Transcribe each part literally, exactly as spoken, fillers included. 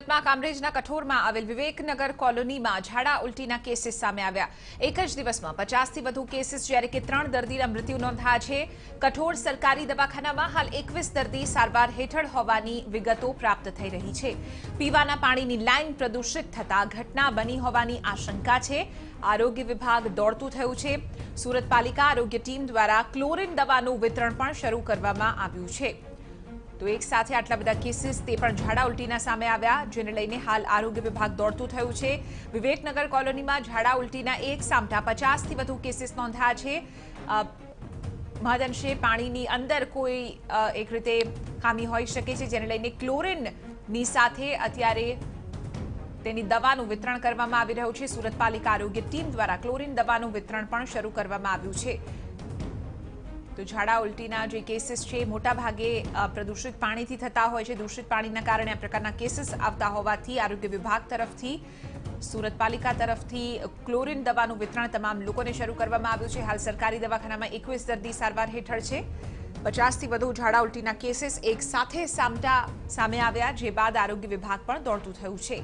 સુરતમાં કામરેજના કઠોરમાં આવેલ વિવેકનગર કોલોનીમાં ઝાડા ઉલટીના કેસીસ સામે આવ્યા। એક જ દિવસમાં પચાસથી વધુ કેસીસ જ્યારે કે ત્રણ દર્દીના મૃત્યુ નોંધાયા છે। કઠોર સરકારી દવાખાનામાં હાલ એકવીસ દર્દી સારવાર હેઠળ હોવાની વિગતો પ્રાપ્ત થઈ રહી છે। પીવાના પાણીની લાઇન પ્રદૂષિત થતા ઘટના બની હોવાની આશંકા છે। આરોગ્ય વિભાગ દોડતું થયું છે। સુરત પાલિકા આરોગ્ય ટીમ દ્વારા ક્લોરીન દવાનું વિતરણ પણ શરૂ કરવામાં આવ્યું છે। तो एक साथ आटला बधा केसीस ते पण झाड़ा उल्टीना सामे आव्या, जेने लईने हाल आरोग्य विभाग दौड़तुं थयुं छे। विवेकनगर कॉलोनीमां झाड़ा उल्टीना एक सामटा पचास थी वधु केसीस नोंधाया छे। महदंशे पाणीनी अंदर कोई एक रीते खामी होई शके छे, जेने लईने क्लोरीननी साथे अत्यारे तेनी दवानुं वितरण करवामां आवी रह्युं छे। सूरत पालिका आरोग्य टीम द्वारा क्लोरीन दवानुं वितरण पण शरू करवामां आव्युं छे। तो झाड़ा उल्टीना जे केसीस छे मोटा भागे प्रदूषित पाणीथी थता होय छे। दूषित पाणीना कारणे आ प्रकारना केसीस आवता होवाथी आरोग्य विभाग तरफथी सूरत पालिका तरफथी क्लोरीन दवानुं वितरण तमाम लोकोने शरू करवामां आव्युं छे। हाल सरकारी दवाखानामां एकवीस दर्दी सारवार हेठळ छे। पचास थी वधु झाड़ा उल्टीना केसीस एक साथे सामटा सामे आव्या, जे बाद आरोग्य विभाग पण दौड़तुं थयुं छे।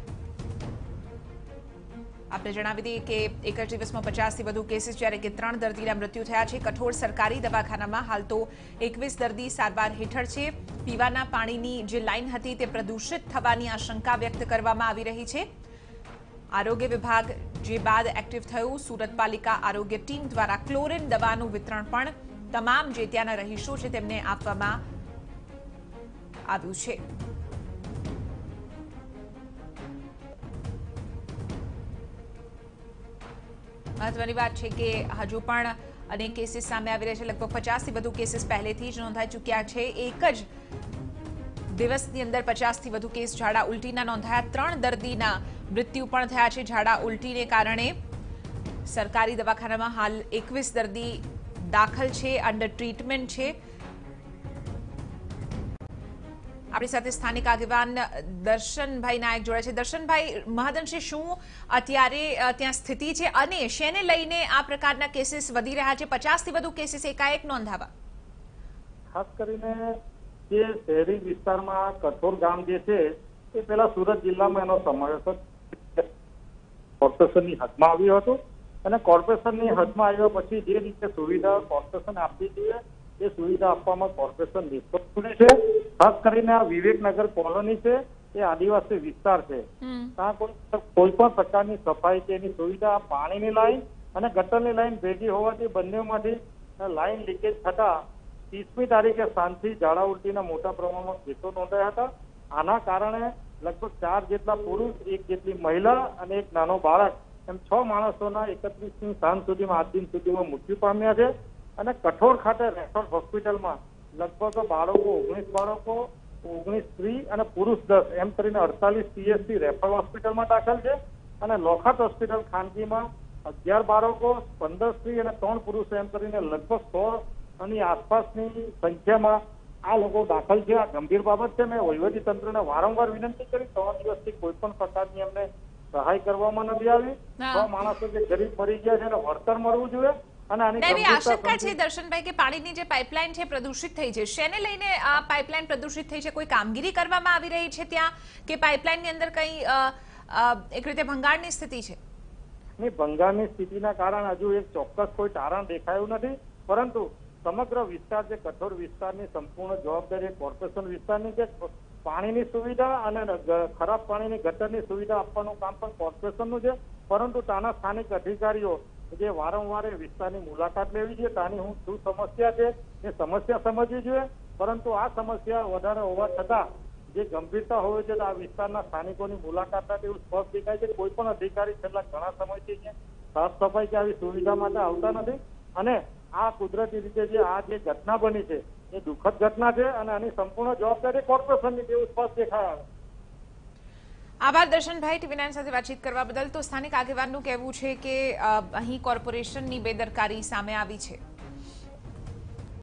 आपने जणावी दीए के एक ज दिवसमां पचास थी वधु केसीस ज्यारे के त्रण दर्दीना मृत्यु थया छे। कठोर सरकारी दवाखानामां हाल तो एकवीस दर्दी सारवार हेठळ छे। पीवाना पाणीनी जे लाइन हती ते प्रदूषित थवानी आशंका व्यक्त करवामां आवी रही छे। आरोग्य विभाग जे बाद एक्टिव थयुं, सूरत पालिका आरोग्य टीम द्वारा क्लोरीन दवानुं वितरण पण तमाम जे त्याना रहीशो छे तेमने आपवामां आव्युं छे। महत्वनी बात है कि हजू पण अनेक केसीस सामे आवी रह्या छे। लगभग पचास थी वधु केसीस पहलेथी ज नोंधाई चूक्या छे। एक ज दिवसनी अंदर पचास थी वधु केस झाड़ा उल्टीना नोंधाया। त्रण दर्दीना मृत्यु पण थया छे झाड़ा उल्टीने कारणे। सरकारी दवाखानामां हाल एकवीस दर्दी दाखल छे, अंडर ट्रीटमेंट छे। अपनी साथे स्थानिक आगेवान दर्शनभाई नायक जोड़े छे। दर्शनभाई, महदंशे शुं अत्यारे त्यां स्थिति छे अने शेने लईने आ प्रकारना केसीस वधी रह्या छे? पचास थी वधु केसीस एकाएक नोंधावा। खास करीने जे शहरी विस्तारमां कठोर गाम जे छे ते पेला सूरत जिल्लामां एनो समावेश कोर्पोरेशननी हदमां આવ્યો હતો અને કોર્પોરેશનની હદમાં આવ્યા પછી જે રીતે સુવિધા કોર્પોરેશન આપવી જોઈએ એ સુવિધા આપવામાં કોર્પોરેશન નિષ્ફળ છે। ખાસ કરીને આ વિવેકનગર કોલોની છે એ આદિવાસી વિસ્તાર છે। ત્યાં કોઈ કોઈ પણ પ્રકારની સફાઈ કે એની સુવિધા પાણીની લાઈન અને ગટરની લાઈન ભેગી હોવાથી બંનેમાંથી લાઈન લીકેજ થતા ત્રીસમી તારીખે સાંજથી ઝાડા ઉલટીના મોટા પ્રમાણમાં કેસો નોંધાયા હતા। આના કારણે લગભગ ચાર જેટલા પુરુષ, એક જેટલી મહિલા અને એક નાનો બાળક એમ છ માણસોના એકત્રીસમી સાંજ સુધીમાં આજ દિન સુધીમાં મૃત્યુ પામ્યા છે। અને કઠોર ખાતે રેફરલ હોસ્પિટલમાં લગભગ બાળકો ઓગણીસ બાળકો, ઓગણીસ સ્ત્રી અને પુરુષ દસ એમ કરીને અડતાલીસ પીએસસી રેફરલ હોસ્પિટલમાં દાખલ છે। અને લોખંડ હોસ્પિટલ ખાનગીમાં અગિયાર બાળકો, પંદર સ્ત્રી અને ત્રણ પુરુષ એમ કરીને લગભગ સો ની આસપાસની સંખ્યામાં આ લોકો દાખલ છે। આ ગંભીર બાબત છે। મેં વહીવટી તંત્રને વારંવાર વિનંતી કરી, ત્રણ દિવસથી કોઈ પણ પ્રકારની એમને સહાય કરવામાં નથી આવી। છ માણસો જે ગરીબ મરી ગયા છે એને વળતર મળવું જોઈએ। आशंका है दर्शनभाई के पानी जे पाइपलाइन है प्रदूषित थई छे, शेने लईने आ पाइपलाइन प्रदूषित थई छे? कोई कामगीरी करवामां आवी रही छे त्यां के पाइपलाइन ની અંદર कई एक रीते भंगाणनी स्थिति छे? नहीं, भंगाणनी स्थितिना कारण हजू एक ચોક્કસ કોઈ તારણ દેખાયું નથી, પરંતુ સમગ્ર વિસ્તાર જે કઠોર વિસ્તારની સંપૂર્ણ જવાબદારી કોર્પોરેશન વિસ્તારની છે। પાણીની સુવિધા અને ખરાબ પાણીની ગટરની સુવિધા આપવાનું કામ પણ કોર્પોરેશનનું છે, પરંતુ ત્યાંના સ્થાનિક અધિકારીઓ જે વારંવાર વિસ્તારની મુલાકાત લેવી જોઈએ, ત્યાંની હું શું સમસ્યા છે એ સમસ્યા સમજવી જોઈએ। પરંતુ આ સમસ્યા વધારે હોવા છતાં જે ગંભીરતા હોય છે આ વિસ્તારના સ્થાનિકોની મુલાકાત એવું સ્પષ્ટ દેખાય છે। કોઈ પણ અધિકારી છેલ્લા ઘણા સમયથી સાફ સફાઈ કે આવી સુવિધા માટે આવતા નથી અને આ કુદરતી રીતે જે આ જે ઘટના બની છે એ દુઃખદ ઘટના છે અને આની સંપૂર્ણ જવાબદારી કોર્પોરેશનની તેવું સ્પષ્ટ દેખાય આવે। आभार दर्शनभाई, टीवी नाइन સાથે વાતચીત કરવા બદલ। તો સ્થાનિક આગેવાનનું કહેવું છે કે અહીં કોર્પોરેશનની બેદરકારી સામે આવી છે।